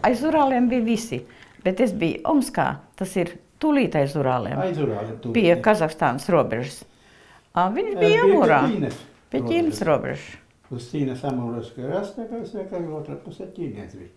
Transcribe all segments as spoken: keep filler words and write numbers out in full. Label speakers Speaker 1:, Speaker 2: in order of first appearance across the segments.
Speaker 1: aiz Urāliem bija visi, bet es biju Omskā, tas ir tūlīt aiz Urāliem,
Speaker 2: Aiz Urāliem tūlīt.
Speaker 1: pie Kazahstānas robežas. Viņi bija Amurā, pie Ķīnas robežas.
Speaker 2: Uz Ķīnas Amuras krastakās, kā otrā pusē Ķīnies bija.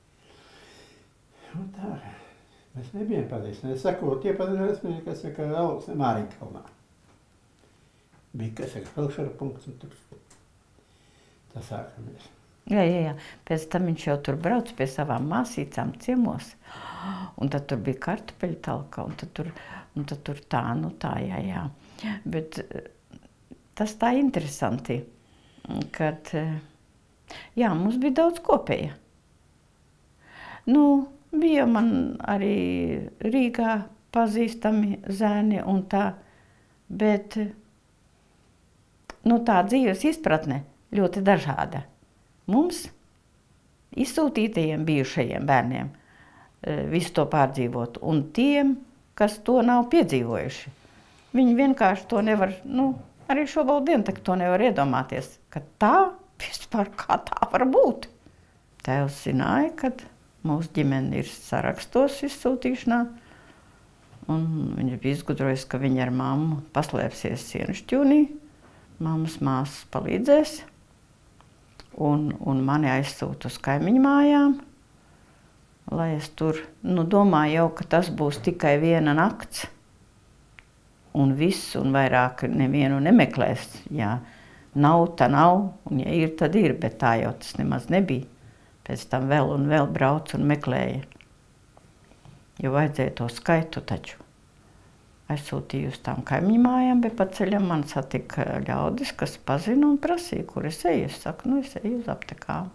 Speaker 2: Un tā, mēs nebijām pazīstami. Es saku, tie pazinās, kas saka, Augsne Māriņkalnā. Bija, kas saka, Pelšara punkts, un tur tā sākamies.
Speaker 1: Jā, jā, jā. Pēc tam viņš jau tur brauc pie savām māsīcām ciemos. Un tad tur bija kartupeļu talka, un tad tur, un tad tur tā, nu tā, jā, jā. Bet tas tā interesanti, kad, jā, mums bija daudz kopēja. Nu, bija man arī Rīgā pazīstami zēni un tā, bet, nu, tā dzīves izpratne ļoti dažāda. Mums, izsūtītajiem bijušajiem bērniem, visu to pārdzīvot, un tiem, kas to nav piedzīvojuši. Viņi vienkārši to nevar, nu, arī šobrīd to nevar iedomāties, ka tā, vispār kā tā var būt. Tēvs zināja, ka mūsu ģimene ir sarakstos izsūtīšanā, un viņš bija izgudrojis, ka viņa ar mammu paslēpsies sienu šķūnī, mammas māsas palīdzēs, un, un mani aizsūta uz kaimiņu mājām, lai es tur, nu, domāju jau, ka tas būs tikai viena nakts, un viss, un vairāk nevienu nemeklēs. Ja nav, tā nav, un ja ir, tad ir, bet tā jau tas nemaz nebija. Pēc tam vēl un vēl brauc un meklēja. Jo vajadzēja to skaitu taču. Aizsūtīju uz tām kaimiņu mājām, bet pa ceļam man satika ļaudis, kas pazina un prasīja, kur es eju. Es saku, nu es eju uz aptekām.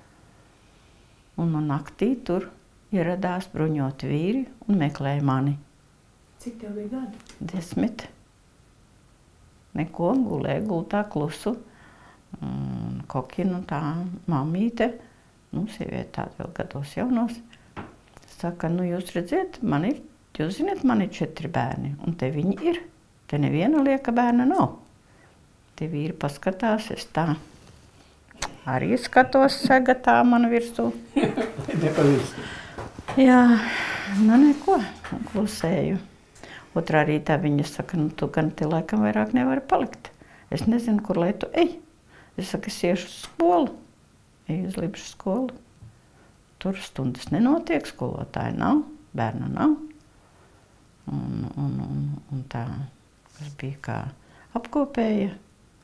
Speaker 1: Un man naktī tur ieradās bruņoti vīri un meklēja mani.
Speaker 3: Cik tev bija gadi?
Speaker 1: Desmit. Neko, gulēja gultā klusu. Kokina tā mamīte, nu, sieviete tāda vēl gados jaunos, saka, nu, jūs redziet, man ir, jūs zināt, man ir četri bērni, un te viņi ir. Te neviena lieka bērna nav. Te vīri paskatās, es tā arī skatos, sega tā man virsū.
Speaker 2: Nepazīst.
Speaker 1: Jā, nu neko, klusēju. Otrā rītā viņa saka, nu tu gan te laikam vairāk nevari palikt. Es nezinu, kur lai tu ej. Es saku, es iešu uz skolu. Eju uz Libšu skolu. Tur stundas nenotiek, skolotāja nav, bērna nav. Un, un, un, un tā, kas bija kā apkopēja.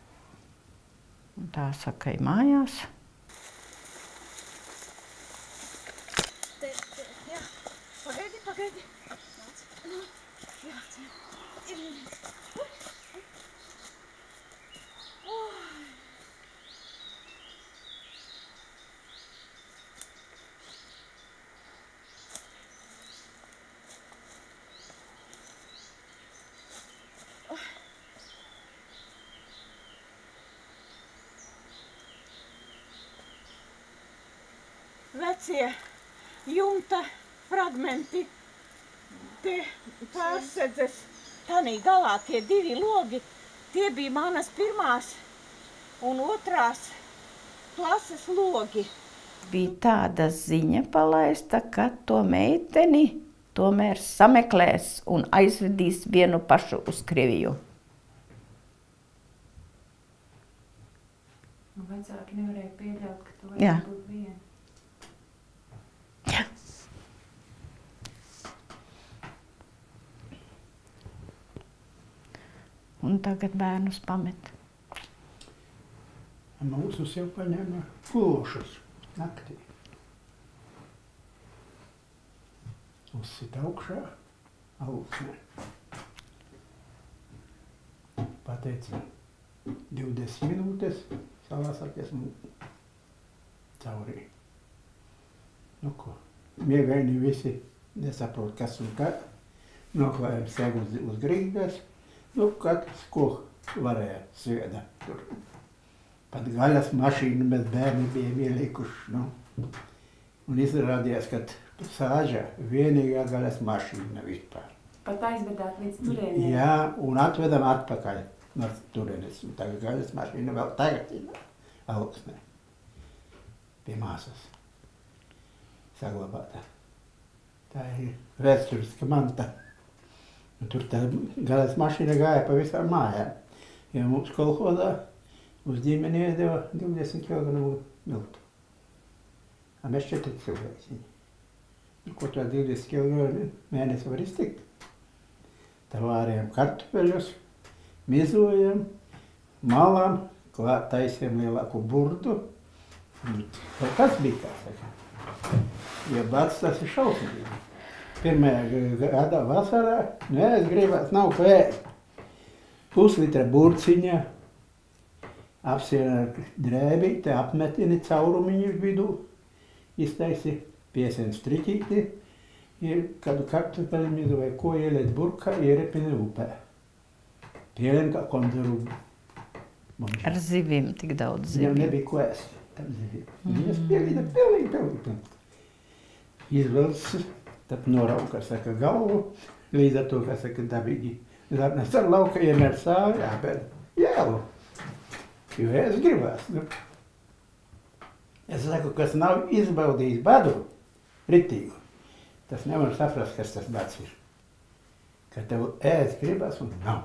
Speaker 1: Un tā saka, ej mājās.
Speaker 3: Te, te, jā, pagaidi, pagaidi. Jā, ir, ir. Vecie jumta fragmenti, te pārsedzes, tanī galā tie divi logi, tie bija manas pirmās un otrās klases logi.
Speaker 1: Bija tāda ziņa palaista, ka to meiteni tomēr sameklēs un aizvedīs vienu pašu uz Krieviju.
Speaker 3: Un vecāki nevarēja pieļaut, ka tu
Speaker 1: Jā.
Speaker 3: varētu būt viena.
Speaker 1: Jā. Un tagad bērnus pamet.
Speaker 2: Mūsus jau paņēma plošus naktī. Uzsit augšā, augsnē. Pateica, divdesmit minūtes salāsāties caurī. Nu ko, miegaini visi nesaprot, kas un kā. Noklājam segu uz, uz grīdas. Nu, katrs, ko varēja svieda tur. Pat gaļas mašīnu mēs bērni bijām ielikuši, nu. Un izrādījās, ka sāža vienīgā gaļas mašīna vispār.
Speaker 3: Pat aizvedāt līdz turienei?
Speaker 2: Jā, un atvedam atpakaļ no turienes. Un tagad gaļas mašīna vēl tagad ir augsnē. Pie māsas. saglabāta. Tā ir vēsturiska manta. Un tur tā galas mašīna gāja pa visām mājām. Jo mums kolhozā uz ģimeni iedeva divdesmit kilogramu miltu. A mēs četri cilvēki. Ko to divdesmit kilogramu mēnesi var iztikt? Tā vārējām kartupeļus, mizojam, malām, klāt taisiem lielāku burdu. Un kas bija, kā saka? Jo bats tas ir šausmīgi. Pirmajā gadā vasarā, nē, es gribētu nav ko ēst. Puslitra burciņa, apsien ar drēbīti, apmetini caurumiņu vidū, iztaisi piesien striķīti, ir kādu kartupeļu mizu vai ko ieliet burkā, ierepini upē. Pielien kā konzervu.
Speaker 1: Ar zivīm tik daudz zivīm.
Speaker 2: Viņam nebija ko ēst, tam zivīm. Viņas pielīda pilnīgi, pilnīgi, pilnīgi. Izvelc, tad norauka, saka, galvu, līdz ar to, kā saka, dabīgi. Zarnas ar lauka iemēr sāvi, jāpēd jēlu. Jo es gribās. Nu. Es saku, kas nav izbaudījis badu, ritīgu, tas nevar saprast, kas tas bads ir. Ka tev ēst gribas un nav.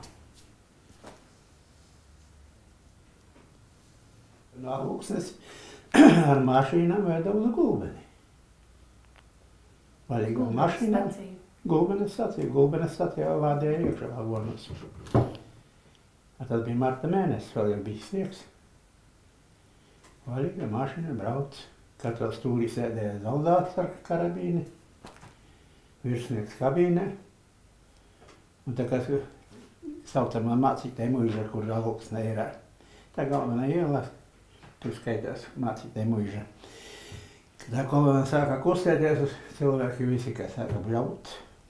Speaker 2: No Lūksnes ar mašīnām veda uz Gulbeni. Vaļīgo mašīnām. Gulbenes stacija. Gulbenes stacijā lādēja iekšā vagonos. Tas bija marta mēnesis, vēl jau bija sniegs. Vaļīga mašīna brauc. Katrā stūrī sēdēja zaldāts ar karabīni. Virsnieks kabīnē. Un tā kā saucamā mācītē muiža, kur Lūksnē ir. Tā galvenā iela, tur skaitās mācītē muiža. Tā kolona sāka kustēties, cilvēki visi, kā sāka bļaut.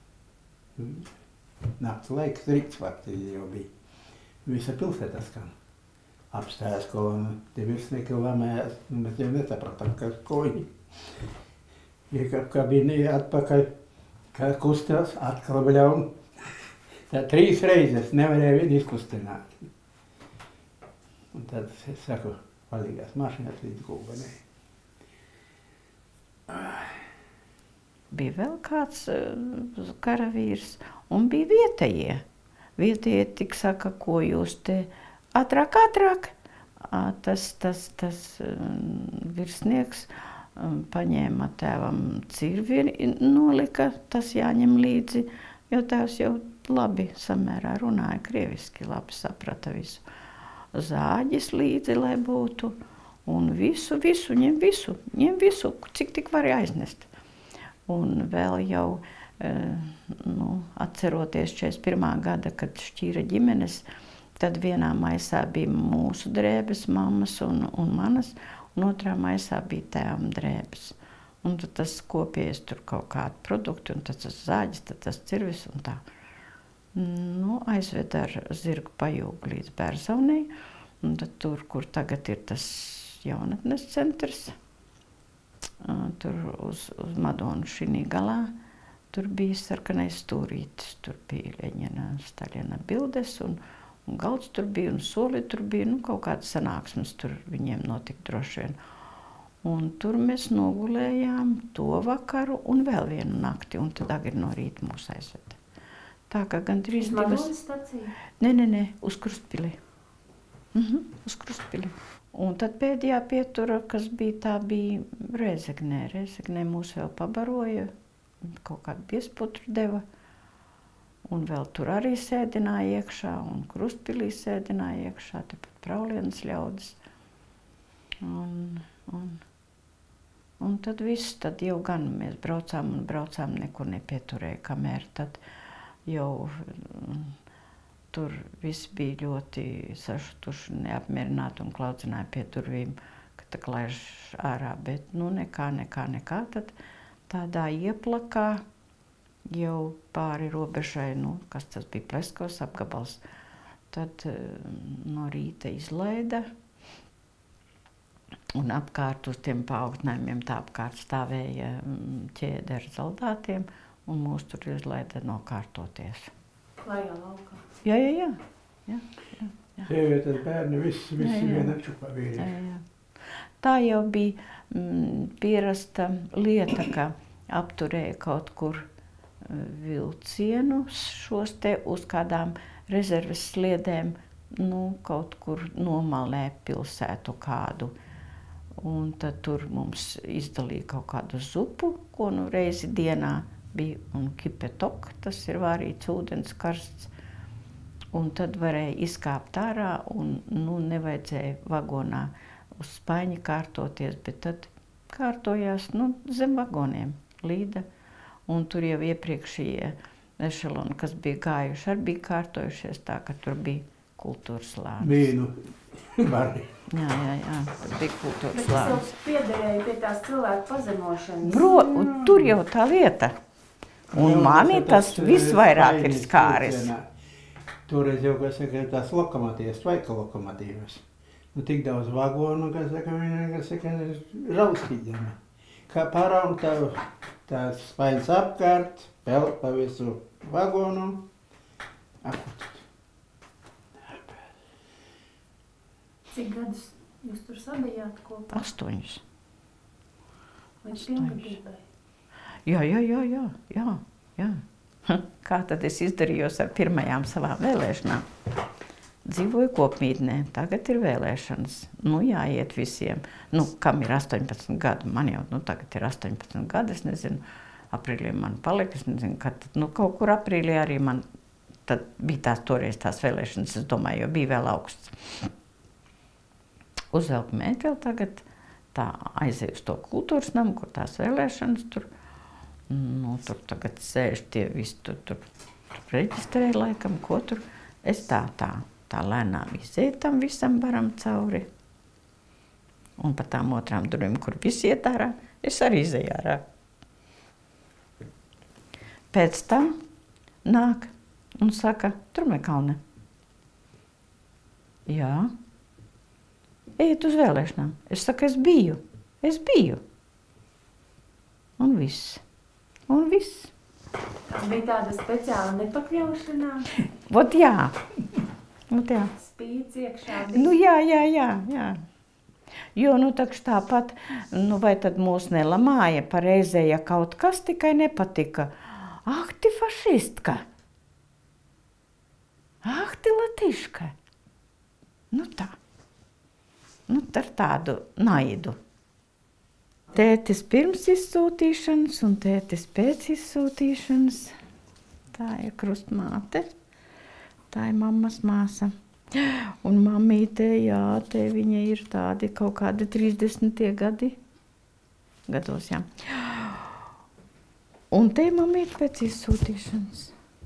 Speaker 2: Nakts laiks, rīts faktiski jau bija. Visa pilsēta skan. Apstājās kolona, tie virsnieki lamējās, mēs jau nesapratam, kas koji. Iekāp kabīnī atpakaļ, kā kustās, atkal bļaun. Tā trīs reizes nevarēja vien izkustināt. Un tad es saku, palīgās mašīnās līdz Gulbenei.
Speaker 1: Bija vēl kāds uh, karavīrs un bija vietējie. Vietējie tik saka, ko jūs te ātrāk, ātrāk. À, tas, tas, tas um, virsnieks um, paņēma tēvam cirvi, nolika, tas jāņem līdzi, jo tēvs jau labi samērā runāja krieviski, labi saprata visu. Zāģis līdzi, lai būtu. Un visu, visu, ņem visu, ņem visu, cik tik varēja aiznest. Un vēl jau, nu, atceroties četrdesmit pirmā gada, kad šķīra ģimenes, tad vienā maisā bija mūsu drēbes, mammas un, un manas, un otrā maisā bija tēvam drēbes. Un tad tas kopējais tur kaut kādi produkti, un tad tas zāģis, tad tas cirvis un tā. Nu, aizved ar zirgu pajūgu līdz Bērzaunei, un tad tur, kur tagad ir tas jaunatnes centrs, tur uz, uz Madonu šinī galā, tur bija sarkanais stūrītis, tur bija Ļeņina, Staļina bildes, un, un galds tur bija, un soli tur bija, nu, kaut kādas sanāksmes tur viņiem notika droši vien. Un tur mēs nogulējām to vakaru un vēl vienu nakti, un tad agri no rīta mūs aizveda. Tā kā gandrīz
Speaker 3: divas... Uz Madonas staciju?
Speaker 1: Nē, nē, nē, uz Krustpili. Mhm, uz Krustpili. Un tad pēdējā pietura, kas bija, tā bija Rēzeknē. Rēzeknē mūs vēl pabaroja, kaut kādu piesputru deva. Un vēl tur arī sēdināja iekšā, un Krustpilī sēdināja iekšā, tepat Praulienas ļaudis. Un, un, un tad viss, tad jau gan mēs braucām un braucām, nekur nepieturēja, kamēr tad jau tur viss bija ļoti sašutuši, neapmierināti un klaudzināja pie durvīm, ka tā klaiž ārā, bet nu nekā, nekā, nekā, tad tādā ieplakā jau pāri robežai, nu, kas tas bija, Pleskavas apgabals, tad no rīta izlaida un apkārt uz tiem paaugstinājumiem tā apkārt stāvēja ķēde ar zaldātiem un mūs tur izlaida nokārtoties.
Speaker 3: Klajā laukā.
Speaker 1: Jā, jā, jā. jā, jā, jā.
Speaker 2: Sievietes, bērni, visi, visi vienā čupā vīrieši.
Speaker 1: Jā, jā. tā jau bija mm, pierasta lieta, ka apturēja kaut kur vilcienu šos te uz kādām rezerves sliedēm, nu, kaut kur nomalē pilsētu kādu. Un tad tur mums izdalīja kaut kādu zupu, ko nu reizi dienā bija, un kipetok, tas ir vārīts ūdens karsts. Un tad varēja izkāpt ārā, un nu, nevajadzēja vagonā uz spaiņa kārtoties, bet tad kārtojās nu, zem vagoniem līda. Un tur jau iepriekšējie ešeloni, kas bija gājuši, arī bija kārtojušies tā, ka tur bija kultūras lāns.
Speaker 2: Vīnu bari.
Speaker 1: Jā, jā, jā, tur bija kultūras
Speaker 3: Bet tas jau
Speaker 1: lāns.
Speaker 3: piederēja pie tās cilvēku pazemošanas.
Speaker 1: Bro, tur jau tā lieta. Un mani tas visvairāk ir skāris.
Speaker 2: Toreiz jau, kas saka, tās lokomotīvas, tvaika lokomotīvas. Nu, tik daudz vagonu, kas saka, viņa, kas saka, raustīdama. Kā paraun tā, tās spaiņas apkārt, vēl pa visu vagonu. Akut.
Speaker 3: Cik gadus jūs tur sabijāt kopā?
Speaker 1: Astoņus.
Speaker 3: Līdz pilngadībai?
Speaker 1: Jā, jā, jā, jā, jā, jā. Kā tad es izdarījos ar pirmajām savām vēlēšanām? Dzīvoju kopmītnē, tagad ir vēlēšanas. Nu, jāiet visiem. Nu, kam ir astoņpadsmit gadi? Man jau, nu, tagad ir astoņpadsmit gadi, es nezinu, aprīlī man palika, es nezinu, kad, nu, kaut kur aprīlī arī man, tad bija tās toreiz tās vēlēšanas, es domāju, jo bija vēl augsts. Uzvelku mēteli tagad, tā aizēju uz to kultūras namu, kur tās vēlēšanas tur, nu, tur tagad sēž tie visi, tur, tur, tur reģistrē laikam, ko tur, es tā, tā. Tā lēnām izēju tam visam baram cauri. Un pa tām otrām durvīm, kur visi iet ārā, es arī izēju ārā. Pēc tam nāk un saka, Trumēkalne. Jā. Ejiet uz vēlēšanām. Es saku, es biju. Es biju. Un viss. Un viss.
Speaker 3: Tas bija tāda speciāla nepakļaušanās?
Speaker 1: Vot jā. Vot jā.
Speaker 3: Spīdz iekšā.
Speaker 1: Nu jā, jā, jā, jā. Jo, nu takš tāpat, nu vai tad mūs nelamāja pareizē, ja kaut kas tikai nepatika. Ah, ti fašistka! Ah, ti latiška! Nu tā. Nu ar tādu naidu. Tētis pirms izsūtīšanas un tētis pēc izsūtīšanas. Tā ir krustmāte. Tā ir mammas māsa. Un mammīte, jā, te viņa ir tādi kaut kādi trīsdesmitie gadi. Gados, jā. Un te ir mammīte pēc izsūtīšanas.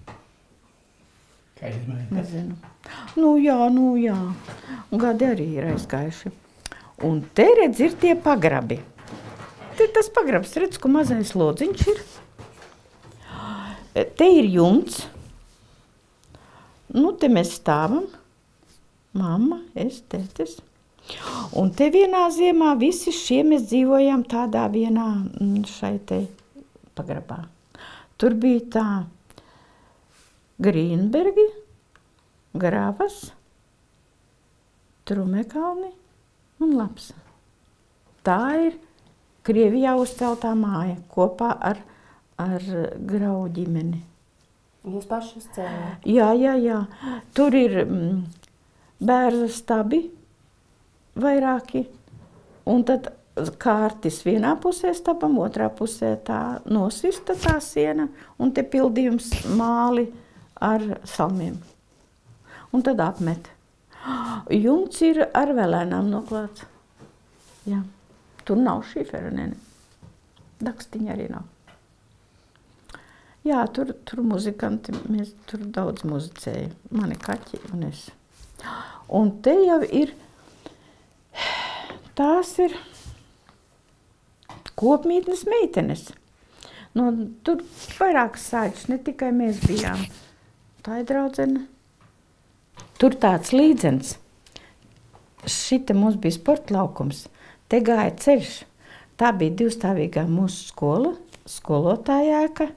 Speaker 2: Kā izmaiņas?
Speaker 1: Nezinu. Nu jā, nu jā. Un gadi arī ir aizgājuši. Un te, redz, ir tie pagrabi. Te tas pagrabs, redz, ko mazais lodziņš ir. Te ir jumts. Nu, te mēs stāvam, mamma, es, tētis. Un te vienā ziemā visi šie mēs dzīvojām tādā vienā šai te pagrabā. Tur bija tā Grīnbergi, Gravas, Trumēkalni un Lapsa. Tā ir Krievijā uzceltā māja kopā ar, ar Grau ģimeni.
Speaker 3: Jūs paši uzcēlāt?
Speaker 1: Jā, jā, jā. Tur ir mm, bērza stabi vairāki, un tad kārtis vienā pusē stabam, otrā pusē tā nosista tā siena, un te pildījums māli ar salmiem. Un tad apmet. Jumts ir ar velēnām noklāts. Jā. Tur nav šifera, ne, ne. Dakstiņa arī nav. Jā, tur, tur muzikanti, mēs tur daudz muzicēja. Mani kaķi un es. Un te jau ir, tās ir kopmītnes meitenes. Nu, tur vairākas sāģis, ne tikai mēs bijām. Tā ir draudzene. Tur tāds līdzens. Šita mums bija sporta laukums. Te gāja ceļš. Tā bija divstāvīgā mūsu skola, skolotāja ēka.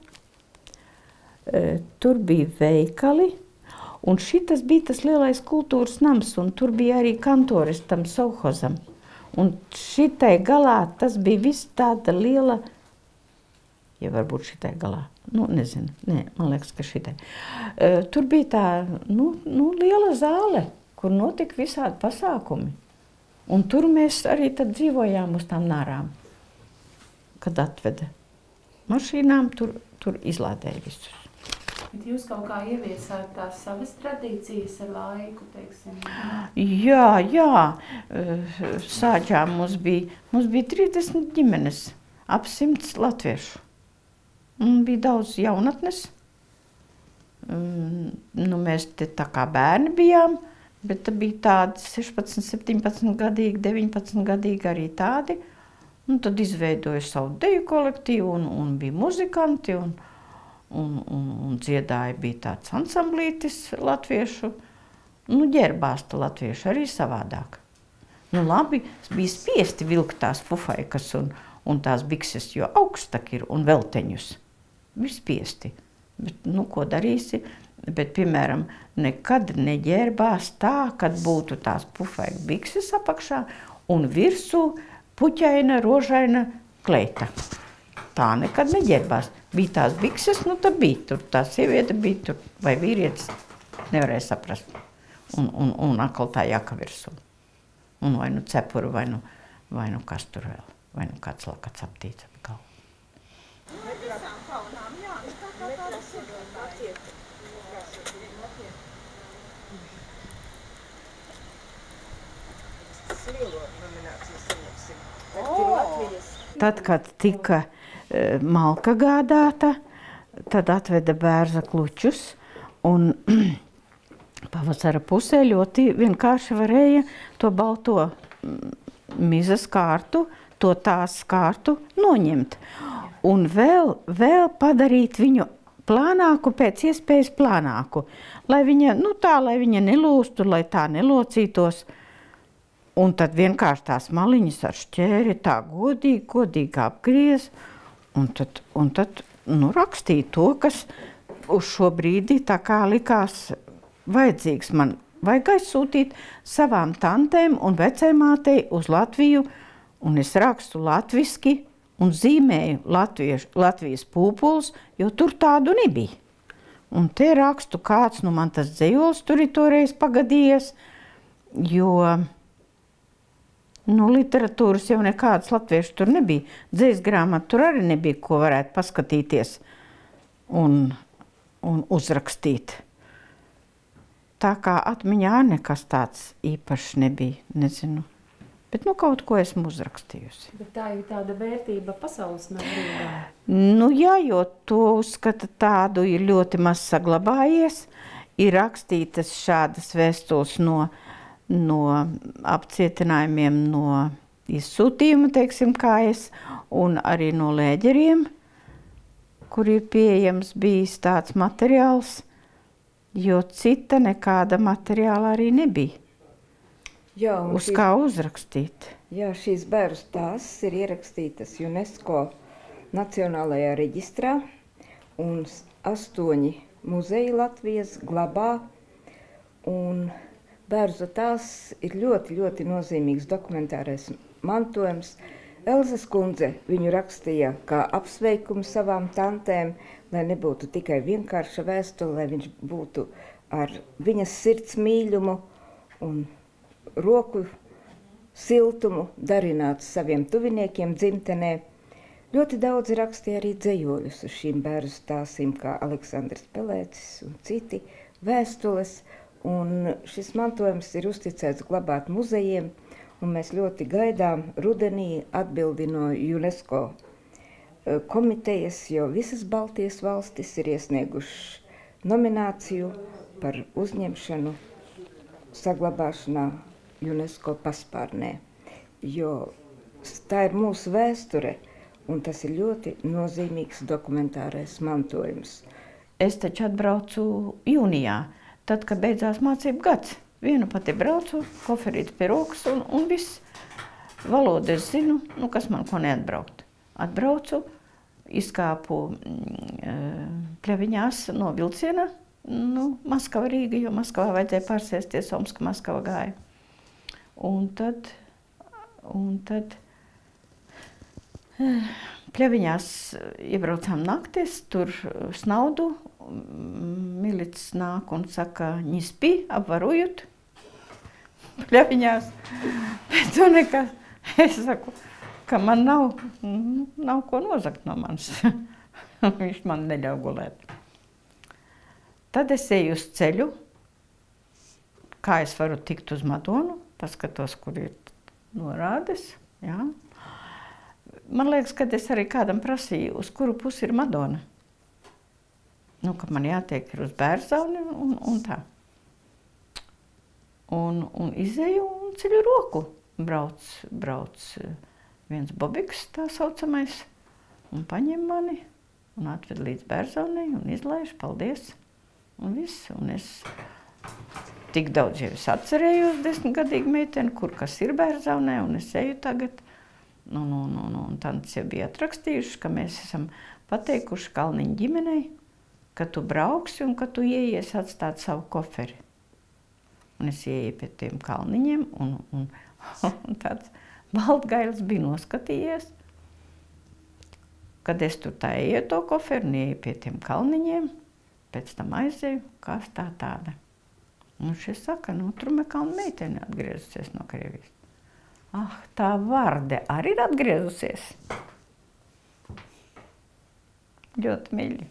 Speaker 1: Tur bija veikali, un šitas bija tas lielais kultūras nams, un tur bija arī kantoris tam sovhozam. Un šitai galā tas bija viss tāda liela, ja varbūt šitai galā, nu nezinu, nē, man liekas, ka šitai. Uh, tur bija tā, nu, nu, liela zāle, kur notika visādi pasākumi. Un tur mēs arī tad dzīvojām uz tām nārām, kad atveda mašīnām, tur, tur izlādēja visus.
Speaker 3: Bet jūs kaut kā ieviesāt tās savas tradīcijas ar laiku, teiksim?
Speaker 1: Jā, jā. Sāķām mums bija, mums bija trīsdesmit ģimenes, ap simts latviešu. Un bija daudz jaunatnes. Nu, mēs te tā kā bērni bijām, bet bija tādi sešpadsmit, septiņpadsmit gadīgi, deviņpadsmit gadīgi arī tādi. Un tad izveidoja savu deju kolektīvu un, un bija muzikanti un Un, un, un dziedāja bija tāds ansamblītis latviešu, nu ģērbāsta latviešu arī savādāk. Nu labi, bija spiesti vilkt tās pufaikas un, un tās bikses, jo augstak ir un velteņus. Bija spiesti. Bet, nu, ko darīsi? Bet, piemēram, nekad neģērbās tā, kad būtu tās pufaika bikses apakšā un virsū puķaina, rožaina kleita. Tā nekad neģērbās. Bija tās bikses, nu tad bija tur, tā sieviete bija tur, vai vīrietis, nevarēja saprast. Un, un, un atkal tā jaka virsū. Un vai nu cepuri, vai nu, vai nu kas tur vēl, vai nu kāds lakats aptīts ap galvu. Tad, kad tika malka gādāta, tad atveda bērza klučus un pavasara pusē ļoti vienkārši varēja to balto mizas kārtu, to tās kārtu noņemt. Un vēl, vēl padarīt viņu plānāku, pēc iespējas plānāku, lai viņa, nu tā, lai viņa nelūstu, lai tā nelocītos. Un tad vienkārši tās maliņas ar šķēri tā godīgi, godīgi apgriez. Un tad, un tad nu, rakstīja to, kas uz šo brīdi tā kā likās vajadzīgs. Man vajag aizsūtīt savām tantēm un vecēmātei uz Latviju, un es rakstu latviski un zīmēju Latvijas, Latvijas pūpuls, jo tur tādu nebija. Un te rakstu kāds, nu man tas dzejols tur ir toreiz pagadījies, jo nu, literatūras jau nekādas latviešu tur nebija. Dzējas grāmata tur arī nebija, ko varētu paskatīties un, un uzrakstīt. Tā kā atmiņā nekas tāds īpašs nebija, nezinu. Bet nu kaut ko esmu uzrakstījusi.
Speaker 3: Bet tā ir tāda vērtība pasaules mērogā.
Speaker 1: Nu jā, jo to uzskata tādu ir ļoti maz saglabājies. Ir rakstītas šādas vēstules no no apcietinājumiem, no izsūtījuma, teiksim, kā es, un arī no lēģeriem, kur ir pieejams bijis tāds materiāls, jo cita nekāda materiāla arī nebija.
Speaker 4: Jā,
Speaker 1: uz
Speaker 4: šīs,
Speaker 1: kā uzrakstīt.
Speaker 4: Jā, šīs bērnu stāstas ir ierakstītas UNESCO Nacionālajā reģistrā, un astoņi muzeji Latvijas glabā, un bērnu tās ir ļoti, ļoti nozīmīgs dokumentārais mantojums. Elzas kundze viņu rakstīja kā apsveikumu savām tantēm, lai nebūtu tikai vienkārša vēstule, lai viņš būtu ar viņas sirds mīļumu un roku siltumu darināts saviem tuviniekiem dzimtenē. Ļoti daudz rakstīja arī dzejoļus uz šīm bērnu stāstīm, kā Aleksandrs Pelēcis un citi, vēstules. Un šis mantojums ir uzticēts glabāt muzejiem, un mēs ļoti gaidām rudenī atbildi no UNESCO komitejas, jo visas Baltijas valstis ir iesniegušas nomināciju par uzņemšanu saglabāšanā UNESCO paspārnē. Jo tā ir mūsu vēsture, un tas ir ļoti nozīmīgs dokumentārais mantojums.
Speaker 1: Es taču atbraucu jūnijā. Tad, kad beidzās mācību gads, vienu pati braucu, koferīti pie rokas un, un viss. Valodu es zinu, nu kas man ko neatbraukt. Atbraucu, izkāpu Pļaviņās no vilciena, nu, Maskava Rīga, jo Maskavā vajadzēja pārsēsties, Omska Maskava gāja. Un tad Un tad Pļaviņās iebraucām naktis, tur snaudu, milicis nāk un saka, ņispi, apvarujut. Pļaviņās, bet tu nekas, es saku, ka man nav, nav ko nozagt no manis. Viņš man neļauj gulēt. Tad es eju uz ceļu, kā es varu tikt uz Madonu, paskatos, kur ir norādes, jā. Man liekas, ka es arī kādam prasīju, uz kuru pusi ir Madona. Nu, ka man jātiek ir uz Bērzauni un, un tā. Un, un izēju un ceļu roku. Brauc, brauc viens bobiks, tā saucamais, un paņem mani un atved līdz Bērzaunei un izlaiž, paldies. Un viss, un es tik daudz jau es atcerējos desmitgadīgu meiteni, kur kas ir Bērzaunē, un es eju tagad. Nu, nu, nu, nu, un tantes jau bija atrakstījuši, ka mēs esam pateikuši Kalniņu ģimenei, ka tu brauksi un ka tu ieies atstāt savu koferi. Un es ieeju pie tiem Kalniņiem, un, un, un tāds Baltgailis bija noskatījies, kad es tur tā eju to koferi un ieeju pie tiem Kalniņiem, pēc tam aizēju, kas tā tāda. Un šis saka, nu, tur Kalnu meitene atgriezusies no Krievijas. Ah, tā Varde arī ir atgriezusies. Ļoti mīļi.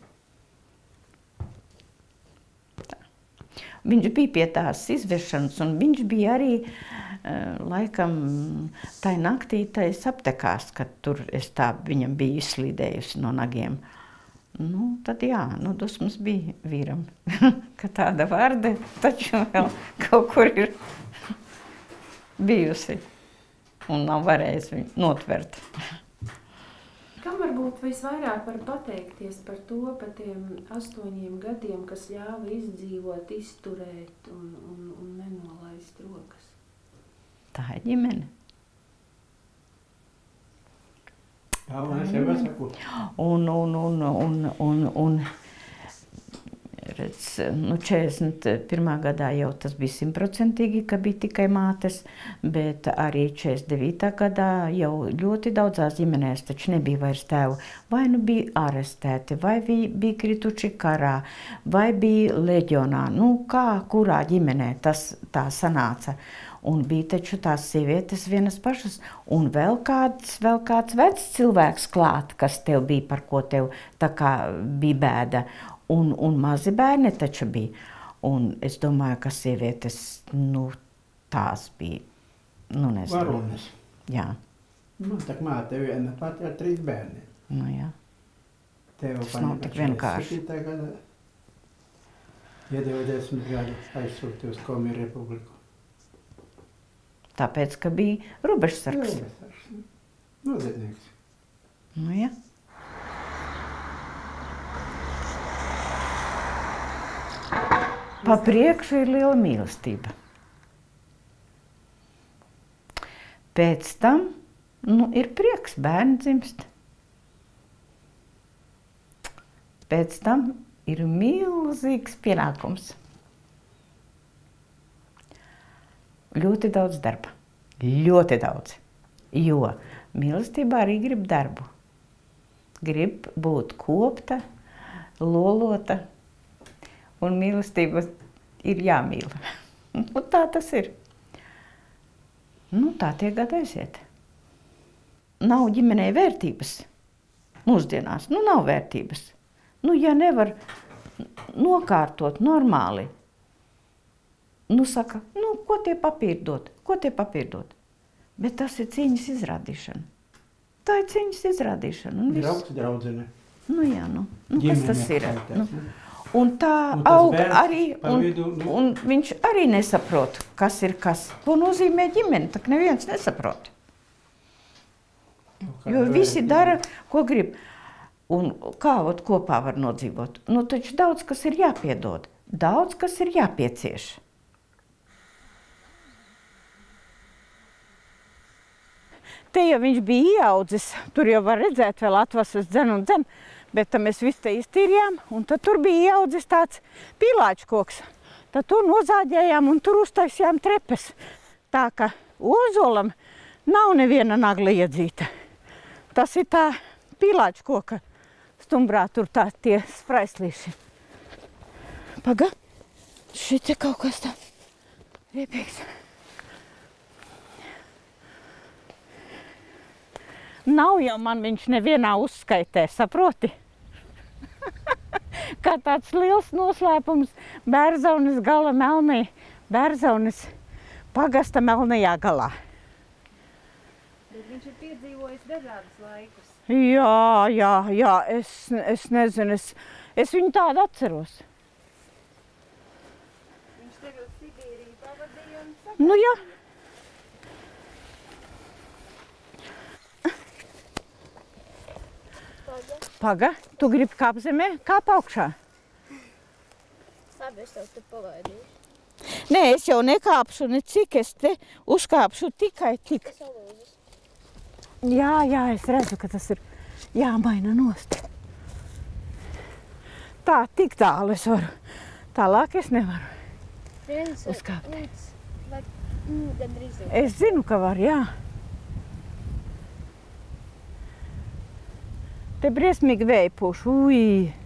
Speaker 1: Tā. Viņš bija pie tās izvešanas, un viņš bija arī, laikam, tai naktītais aptekās, kad tur es tā viņam biju izslīdējusi no nagiem. Nu, tad jā, nu, dusmas bija vīram, ka tāda Varde taču vēl kaut kur ir bijusi. Un nav varējis viņu notvert.
Speaker 3: Kam varbūt visvairāk var pateikties par to, par tiem astoņiem gadiem, kas ļāva izdzīvot, izturēt un, un, un nenolaist rokas?
Speaker 1: Tā ir ģimene.
Speaker 2: Jā, un es jau saku.
Speaker 1: Un, un, un, un, un, un, redz, nu, četrdesmit pirmā gadā jau tas bija simtprocentīgi, ka bija tikai mātes, bet arī četrdesmit devītā gadā jau ļoti daudzās ģimenēs taču nebija vairs tēvu. Vai nu bija arestēti, vai bija, bija krituši karā, vai bija leģionā. Nu, kā, kurā ģimenē tas tā sanāca. Un bija taču tās sievietes vienas pašas, un vēl kāds, vēl kāds vecs cilvēks klāt, kas tev bija, par ko tev tā kā bija bēda. Un, un mazi bērni taču bija. Un es domāju, ka sievietes, nu, tās bija, nu, nezinu.
Speaker 2: Varonis.
Speaker 1: Jā.
Speaker 2: Man tā māte viena pati ar trīs bērniem.
Speaker 1: Nu, jā.
Speaker 2: Tev
Speaker 1: Tas nav tik vienkārši.
Speaker 2: Gada, ja divdesmit gadu aizsūti uz Komiju Republiku.
Speaker 1: Tāpēc, ka bija robežsargs.
Speaker 2: Robežsargs. Noziedznieks.
Speaker 1: Nu, jā. Pa priekšu ir liela mīlestība. Pēc tam, nu, ir prieks, bērni dzimst. Pēc tam ir milzīgs pienākums. Ļoti daudz darba. Ļoti daudz. Jo mīlestībā arī grib darbu. Grib būt kopta, lolota. Un mīlestība ir jāmīl. Un tā tas ir. Nu, tā tie gadi aiziet. Nav ģimenei vērtības. Mūsdienās, nu, nav vērtības. Nu, ja nevar nokārtot normāli, nu, saka, nu, ko tie papīri dod? Ko tie papīri dod? Bet tas ir cīņas izrādīšana. Tā ir cīņas izrādīšana.
Speaker 2: Draugs, draudzene.
Speaker 1: Nu, jā, nu. Nu, kas tas ir? Nu. Un tā
Speaker 2: un
Speaker 1: aug
Speaker 2: bērns,
Speaker 1: arī, un,
Speaker 2: vidu, nu.
Speaker 1: un viņš arī nesaprot, kas ir kas. Ko nozīmē ģimene, tak neviens nesaprot. Jo visi dara, ko grib. Un kā ot kopā var nodzīvot? Nu, taču daudz, kas ir jāpiedod. Daudz, kas ir jāpiecieš. Te jau viņš bija ieaudzis, tur jau var redzēt vēl atvasas dzen un dzen. Bet tad mēs visu te iztīrījām, un tad tur bija ieaudzis tāds pīlāču koks. Tad tur nozāģējām un tur uztaisījām trepes. Tā ka ozolam Nav neviena nagla iedzīta. Tas ir tā pīlāča koka stumbrā, tur tā tie spraislīši. Paga, šit ir kaut kas tā riepīgs. Nav jau man viņš nevienā uzskaitē, saproti? Kā tāds liels noslēpums Bērzaunes gala melnī, Bērzaunes pagasta melnajā galā.
Speaker 3: Bet viņš ir piedzīvojis dažādus laikus.
Speaker 1: Jā, jā, jā, es, es nezinu, es, es viņu tādu atceros.
Speaker 3: Viņš tevi uz Sibīriju pavadīja un saka.
Speaker 1: Nu, jā. Paga, tu gribi kāp zemē, kāp augšā?
Speaker 3: Labi, es tev te palaidīšu.
Speaker 1: Nē, es jau nekāpšu, ne cik es te uzkāpšu tikai tik.
Speaker 3: Es salūzis.
Speaker 1: Jā, jā, es redzu, ka tas ir jāmaina nost. Tā, tik tālu es varu. Tālāk es nevaru.
Speaker 3: Viens
Speaker 1: Uzkāpt.
Speaker 3: līdz, vai, mm, gandrīz jau.
Speaker 1: Es zinu, ka var, jā. Te briesmīgi vēja pūš, ui.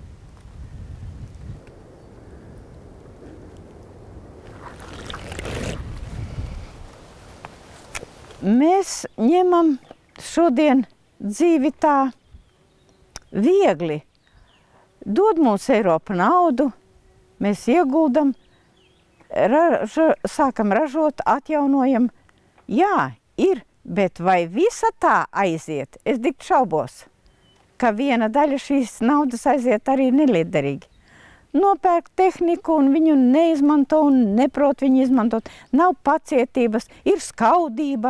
Speaker 1: Mēs ņemam šodien dzīvi tā viegli. Dod mums Eiropa naudu, mēs ieguldam, raža, sākam ražot, atjaunojam. Jā, ir, bet vai visa tā aiziet? Es tik šaubos, ka viena daļa šīs naudas aiziet arī neliederīgi. Nopērk tehniku un viņu neizmanto un neprot viņu izmantot. Nav pacietības, ir skaudība.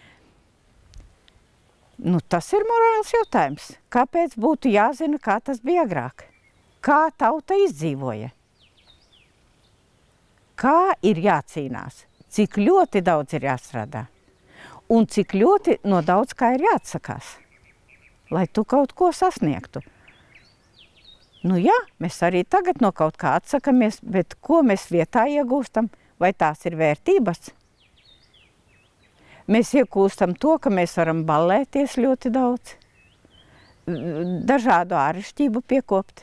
Speaker 1: Nu, tas ir morāls jautājums. Kāpēc būtu jāzina, kā tas bija agrāk? Kā tauta izdzīvoja? Kā ir jācīnās? Cik ļoti daudz ir jāstrādā? Un cik ļoti no daudz kā ir jāatsakās? Lai tu kaut ko sasniegtu. Nu jā, mēs arī tagad no kaut kā atsakamies, bet ko mēs vietā iegūstam? Vai tās ir vērtības? Mēs iegūstam to, ka mēs varam ballēties ļoti daudz, dažādu āršķību piekopt.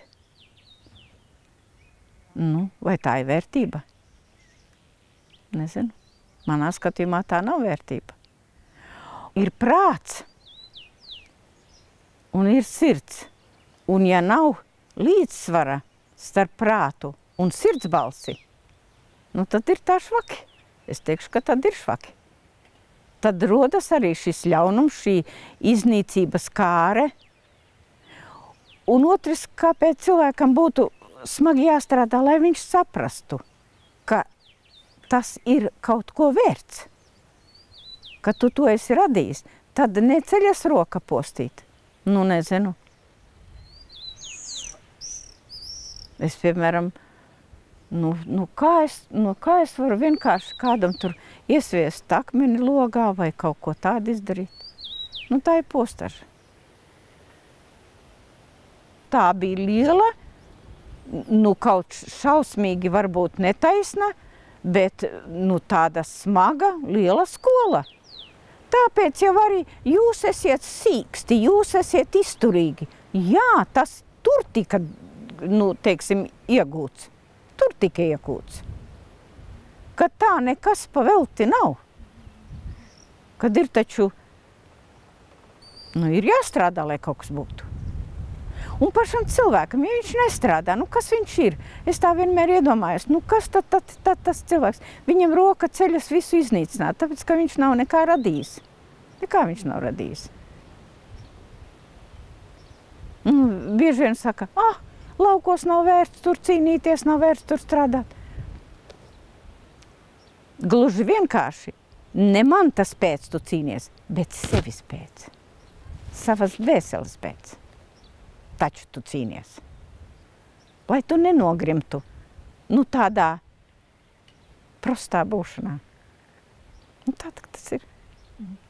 Speaker 1: Nu, vai tā ir vērtība? Nezinu. Manā skatījumā tā nav vērtība. Ir prāts. Un ir sirds. Un ja nav līdzsvara starp prātu un sirds balsi, nu tad ir tā švaki. Es teikšu, ka tad ir švaki. Tad rodas arī šis ļaunums, šī iznīcības kāre. Un otrs, kāpēc cilvēkam būtu smagi jāstrādā, lai viņš saprastu, ka tas ir kaut ko vērts, ka tu to esi radījis, tad neceļas roka postīt. Nu, nezinu. Es, piemēram, nu, nu, kā es, nu, kā es varu vienkārši kādam tur iesviest akmeni logā vai kaut ko tādu izdarīt? Nu, tā ir postaža. Tā bija liela, nu, kaut šausmīgi varbūt netaisna, bet, nu, tāda smaga, liela skola. Tāpēc jau arī jūs esiet sīksti, jūs esiet izturīgi. Jā, tas tur tika, nu, teiksim, iegūts. Tur tika iegūts. Ka tā nekas pavelti nav. Kad ir taču, nu, ir jāstrādā, lai kaut kas būtu. Un pašam cilvēkam, ja viņš nestrādā, nu, kas viņš ir? Es tā vienmēr iedomājos, nu, kas tad, tad, tad tas cilvēks? Viņam roka ceļas visu iznīcināt, tāpēc, ka viņš nav nekā radījis. Nekā viņš nav radījis. Un bieži vien saka, ah, laukos nav vērts tur cīnīties, nav vērts tur strādāt. Gluži vienkārši, ne man tas pēc tu cīnies, bet sevis pēc. Savas dvēseles pēc. Taču tu cīnies. Lai tu nenogrimtu, nu, tādā prostā būšanā. Nu, tā tas ir.